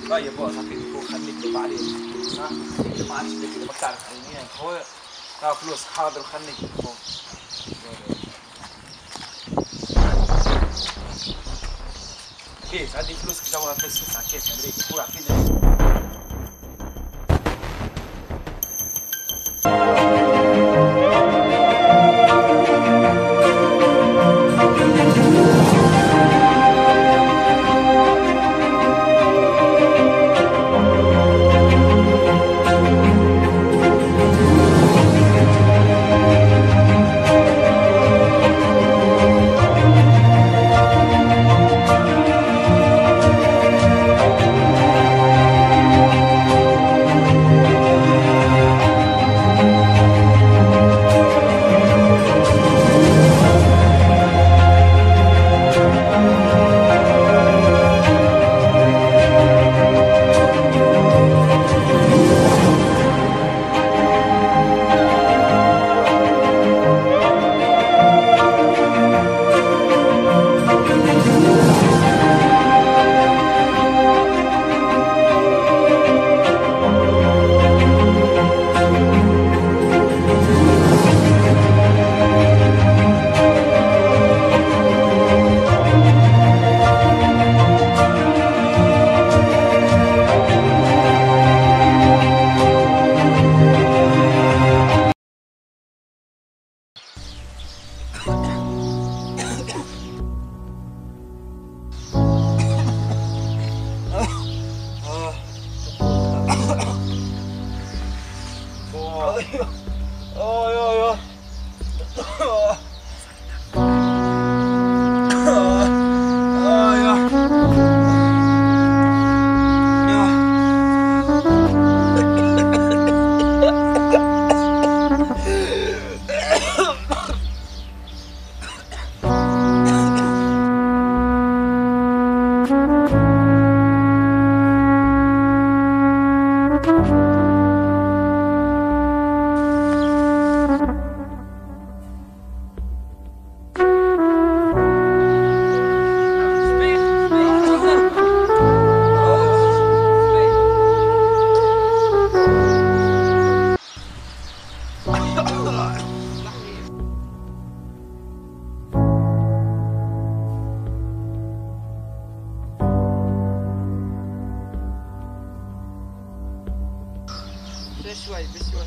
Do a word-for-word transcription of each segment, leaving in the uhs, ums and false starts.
طيب بقى صافي تكون خليك له بعدين صح؟ خليك ما عادش تقدر ما تعرف عينيك هو ها فلوسك حاضر وخليك هون. كيف عندي فلوسك جوها فلوس على كيف امريكا هو عارفين شوي بشوي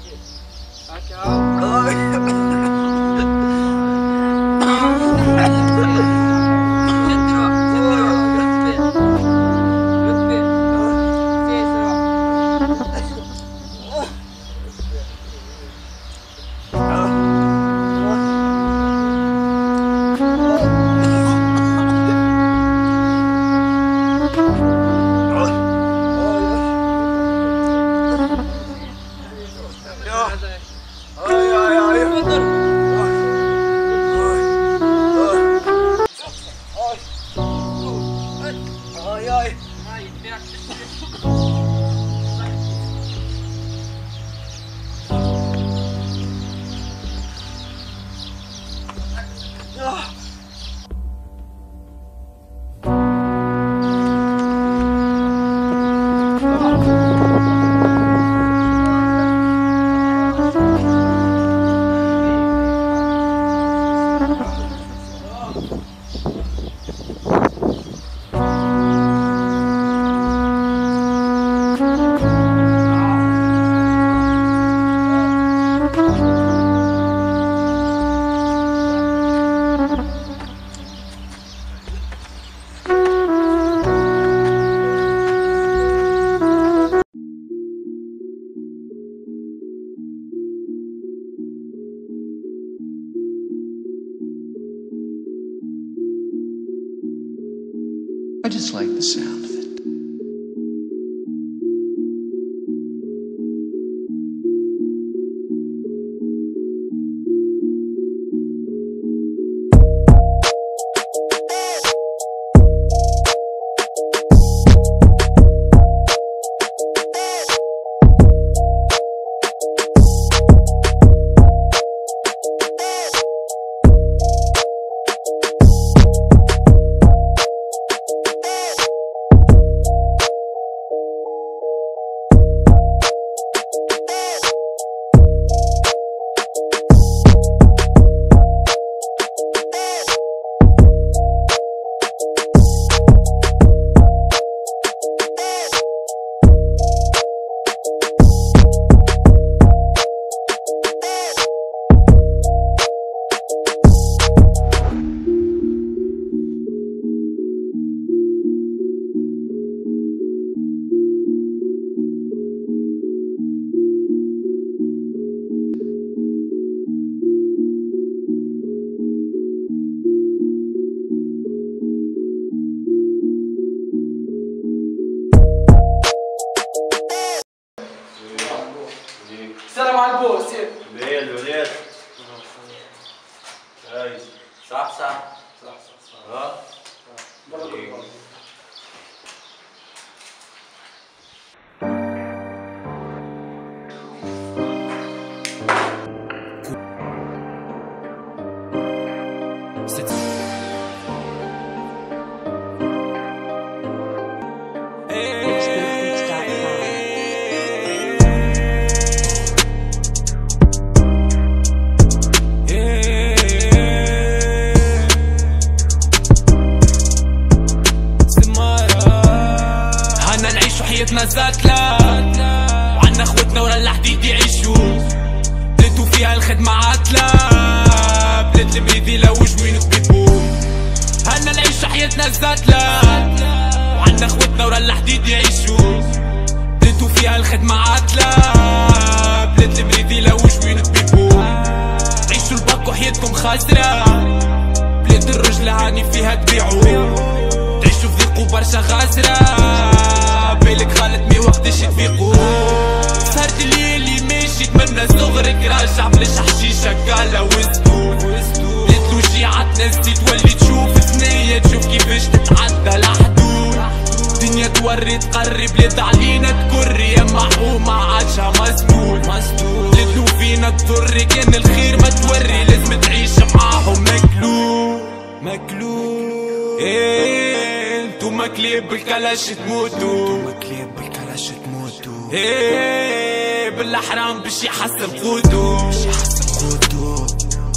I just like the sound of it. صح صح صح صح صح اه برا كل نزاتلا وعنا اخوتنا ورا الحديد يعيشوا بلدو فيها الخدمة عاتلة بلد المريضي لوج وينك بيبو هنا نعيش حياتنا زاتلا وعنا اخوتنا ورا الحديد يعيشوا بلدو فيها الخدمة عاتلة بلد المريضي لوج وينك بيبو عيشوا الباك وحياتكم خاسرة بلاد الرجل هاني فيها تبيعوا تعيشوا في ضيق وبرشا غاسرة بالك غلط مي وقتاش تفيقو سهرت الليلي ماشي تمنى صغرك راجع بلاش حشيشة قالا وزدو لتلو شيعات ناس تولي تشوف ثنية تشوف كيفاش تتعدى الحدود دنيا توري تقري بلاد علينا تكري يا محومة عادشها مسدود لتلو فينا تضري كان الخير ما توري لازم تعيش معاهم مكلو مكلو ايه انتوما كليب بالكلاش تموتوا انتوما كليب بالكلاش تموتوا ايه بالحرام باش يحسن قوتو باش يحسن قوتو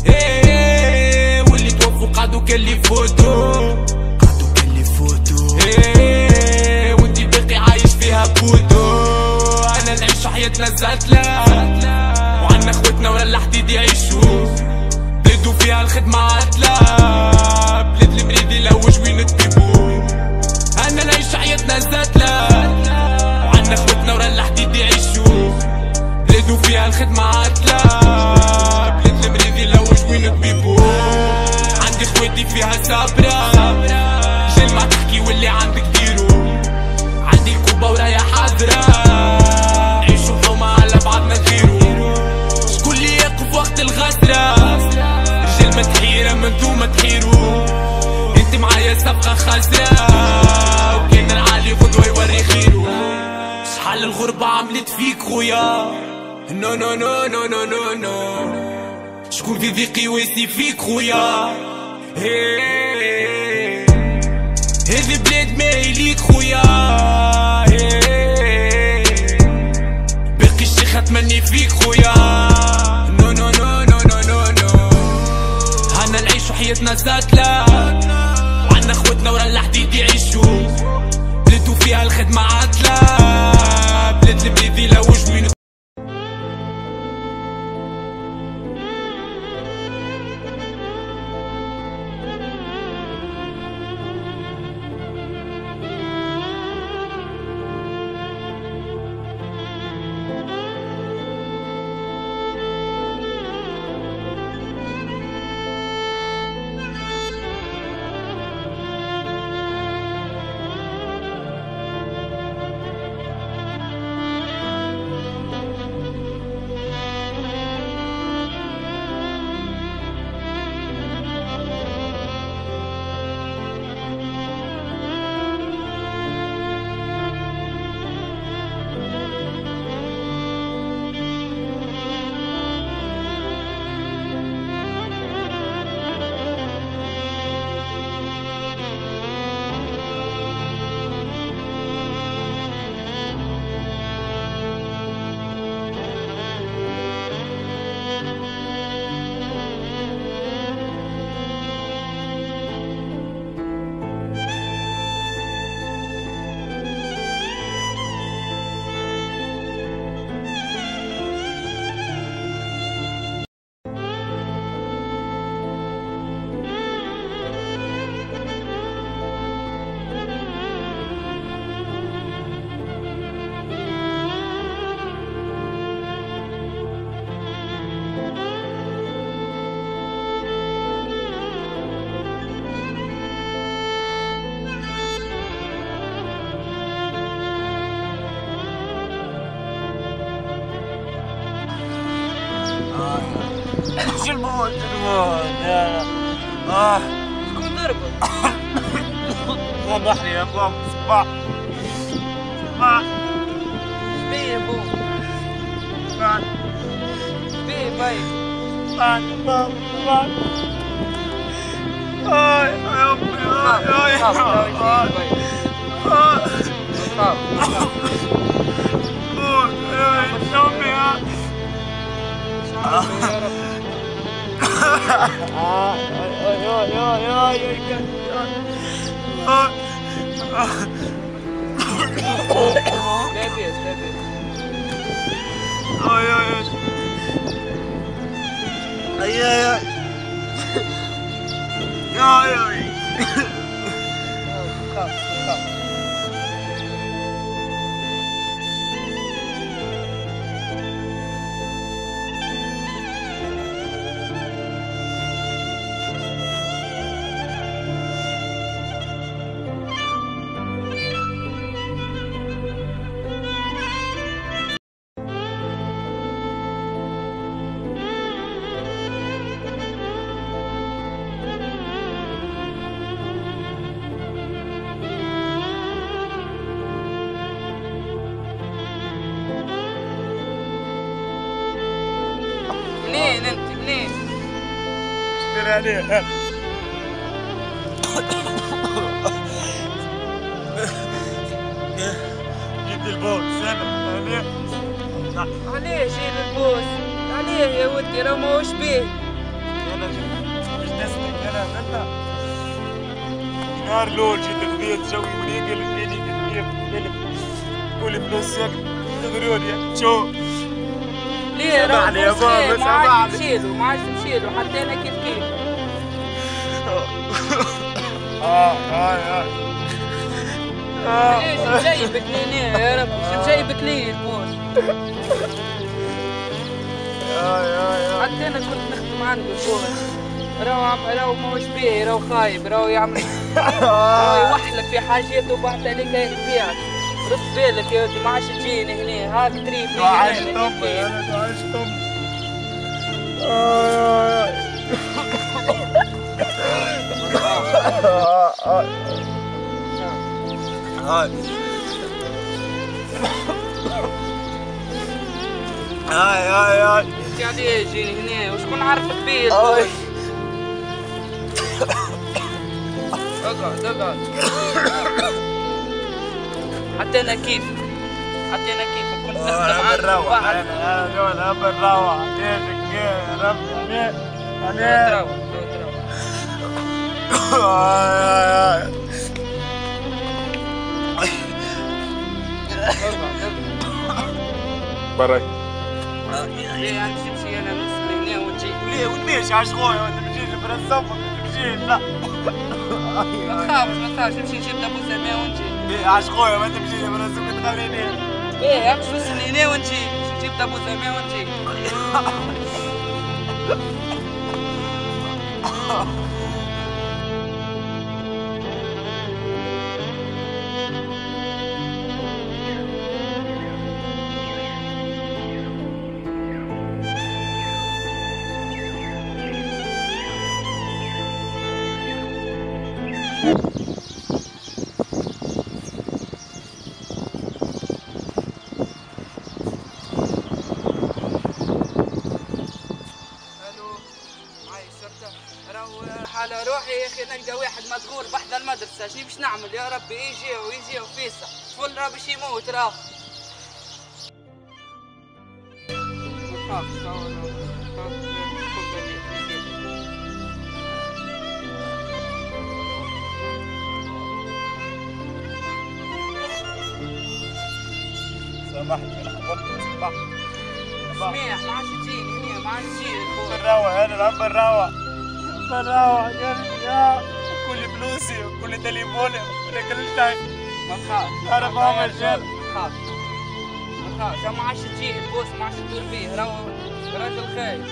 ايه واللي توفوا قعدوا كان يفوتوا قعدوا كان يفوتوا ايه وانتي باقي عايش فيها بوتو انا نعيش حياتنا زاتلة وعنا اخوتنا ورا الحديد يعيشوا بلادو فيها الخدمة عاتلة بلاد المريضي لوج وين تبيبو انا نعيش حياتنا زاتلة وعنا اخوتنا ورا الحديد يعيشوا بلادو فيها الخدمة عاتلة بلاد المريضي لوج وين تبيبو عندي خواتي فيها صابرة جيل ما تحكي واللي عندك ديرو عندي الكوبا ورايا حاضرة نعيشو حومة على بعضنا نغيرو شكون اللي يقف وقت الغسرة رجال ما تحيرة من دوما تحيرو انت معايا صفقة خاسرة وكان العالي غدوة يوري خيرو شحال الغربة عملت فيك خويا نو نو نو نو نو نو نو شكون في ضيقي واسي فيك خويا هذي بلاد ما ليك خويا باقي الشيخة تمني فيك خويا نو نو نو نو نو نو نو هنا نعيشو حياتنا زاتلة وعنا اخوتنا ورا الحديد يعيشوا بلادو فيها الخدمة عاتلة بلاد المريضي لوج وين شو الموت الموت اه شكون ضربك؟ وضحني يا بابا صباح صباح بيه يا بو صباح بيه باي صباح بابا صباح آي يا أمي آي آي خاف خاف باي خاف خاف موت يا أمي آي يا رب آي آي آي آي آي لا بيس لا بيس آي آي آي آي آي آي آي خاف خاف منين انت منين؟ اصبر عليه جبت البوس انا عليه عليه شيل البوس عليه يا ودي راه ماهوش بيه انا مش نسلك انا انت نهار الاول جيت غديت جوي من هيك لقيتني كيف قلب كل فلوسك تغروني شو ليه راه سامحني يا البوس بابا، خير، ما عادش سامحني. نشيلو ما عادش نشيلو حتى انا كيف كيف اه اه اه ليش مجيبك ليه يا رب شو مجيبك ليه البوس حتى انا كنت نخدم عنده البوس راهو عم راهو ماهوش بيه راهو خايب راهو يعمل راهو يوحلك في حاجات وبعد عليك يبيعك رد بالك يا ودي ما عادش تجيني هنا هاك تريفني وعاش طمي انا وعاش طمي آه هاي هاي هاي هاي انت عليه جيني هنا وشكون عرفك بيه البوس اقعد اقعد حتى انا كيف حتى انا كيف كنت نخدم انا عنده بنروح وبعد انا انا دول انا بنروح ليش يا ربي عليه عليه تروح تروح هاي هاي اقعد اقعد برك ليه عندي تمشي انا نوصل هنا ونجي ليه ونمشي عاش خويا وانت مشيت برسمك مشيت لا ما تخافش ما تخافش نمشي نجيب ابو سامي ونجي ليه عاش خويا وانت مشيت برسمك تخليني ايه امشي وصل هنا ونجي نجيب ابو سامي ونجي على روحي يا اخي نلقى واحد مذغول بحذا المدرسه شنو باش نعمل يا ربي يجي ويجي وفيسع طفل راه باش يموت راه ما تخافش سامحني انا حضرت صباح سميح ما عادش تجيني هنا ما عادش تجيني بنروح انا العب بنروح بنروح يا يا كل فلوسي وكل تليفوني وكل كل شيء ما تخافش تعرف اعمل شيء ما تخافش ما تخافش ما عادش تجيه البوس ما عادش تدور فيه راهو راجل خايف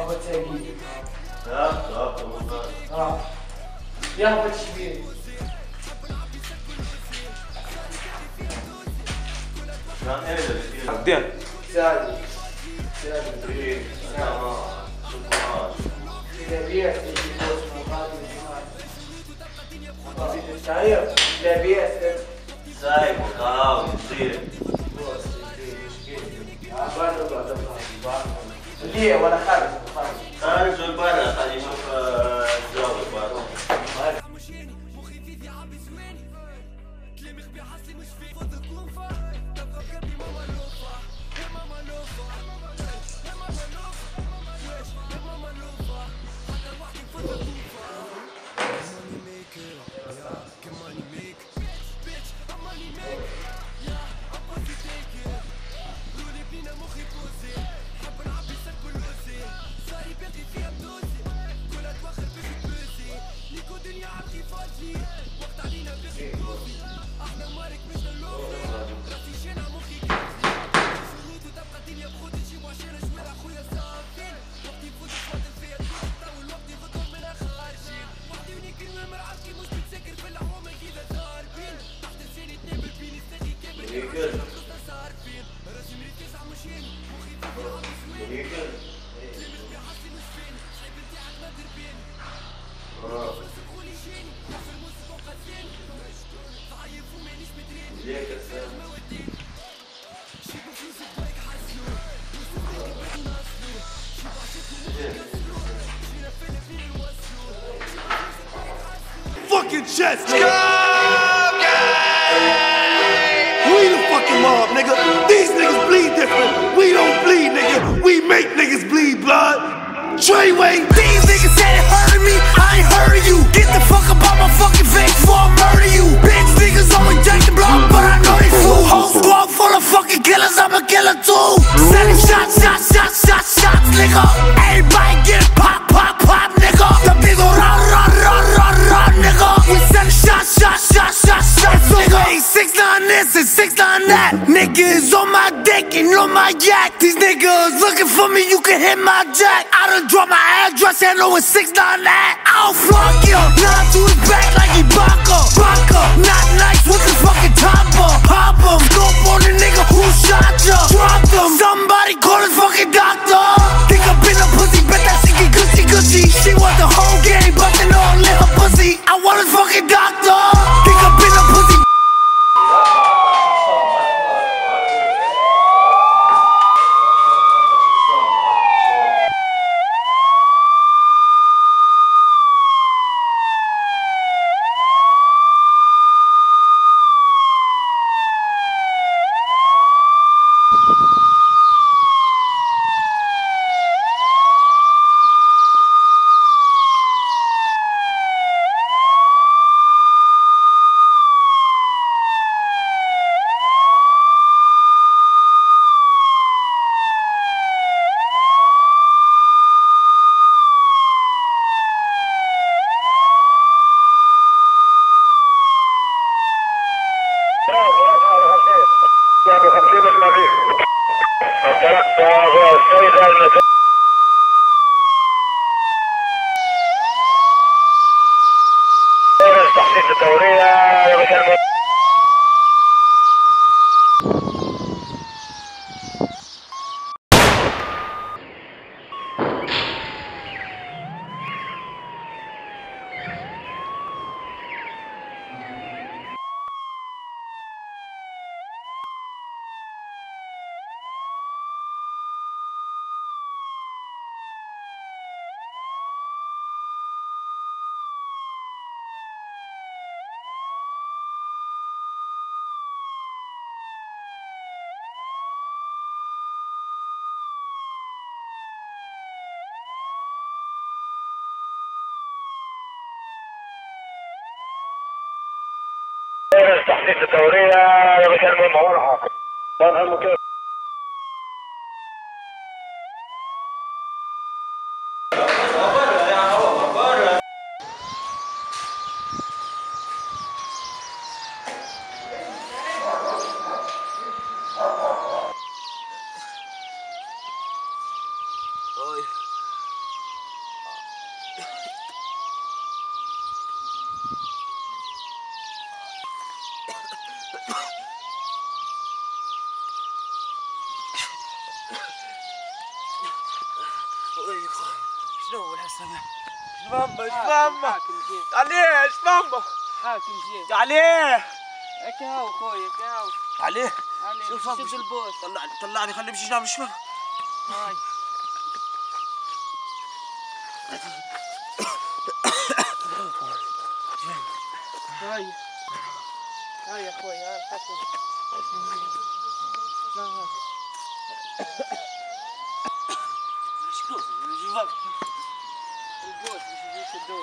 يهبط ساقيك. لا لا والله. اه يهبط شبيه. كان ايه اللي بيصير؟ بعدين. سالي. سالي. طريق. انا شوكولاته. لابيس تجي بوس مغادي وجمال. مغادي الشاير. لابيس. سايب وقهوة يصير. بوس يجي مشكلة. عبارة بعد الله. ليه ولا خارج؟ خارج من برا خلي يشوف الجو برا. Fucking chest, nigga. We the fucking mob, nigga. These niggas bleed different. We don't bleed, nigga. We make niggas bleed blood. Treyway. These niggas said it hurted me. I ain't heard you. Get the fuck up out my fucking face before I murder you. Bitch niggas always take the block, but I know they fool. Whole squad full of fucking killers. I'm a killer too. Sending shots, shots, shots, shots, shots, nigga. Everybody get pop, pop, pop, nigga. The people run, run, run, run, run, nigga. We send shots, shots, shots, shots, shots, nigga. Six nine this and six nine that. Niggas on my dick and on my yak. These niggas looking for me, you can hit my jack. I done drop my address and know it's six nine that. I'll fuck you. Not to his back like he Baka. Baka. Not nice with the fucking topper. Pop him. Scope on the nigga who shot ya. Drop them. Somebody call his fucking doctor. Think I've been a pussy, bet that she get gushy gushy. She want the whole game, but they all in her pussy. I want his fucking doctor. Think I've been a pussy. تحديث الدورية يا باشا المهم ورحة واضح المكان. شنو الحسنة؟ شمامة شمامة عليه شمامة حاكم جيت عليه هكا هاو خويا هكا هاو عليه عليه شوف شد البوس طلعني طلعني خليني نمشي نام شوي هاي هاي هاي يا خويا هاي الحسن هاي شوف شباب البوس باش يجي يشدوه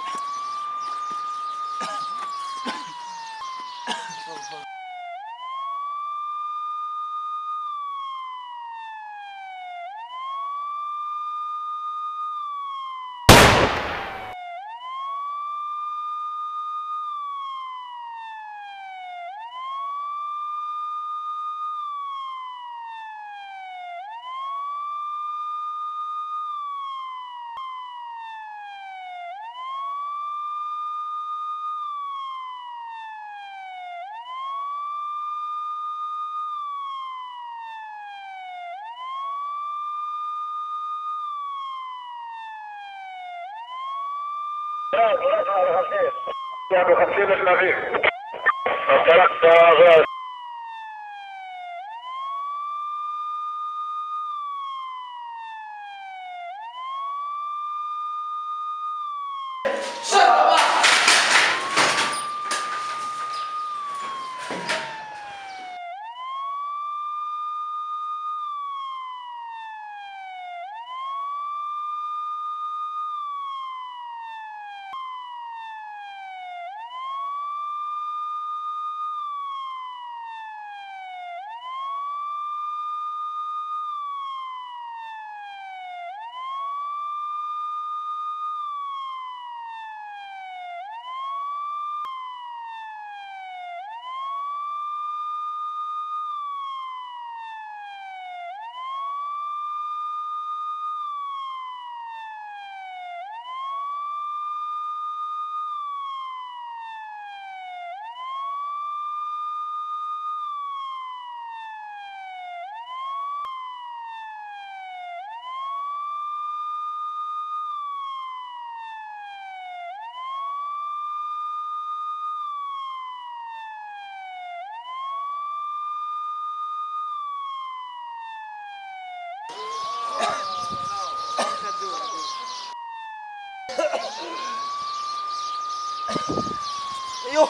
يعني خمسين ثلاثين الطريق غاز ايوه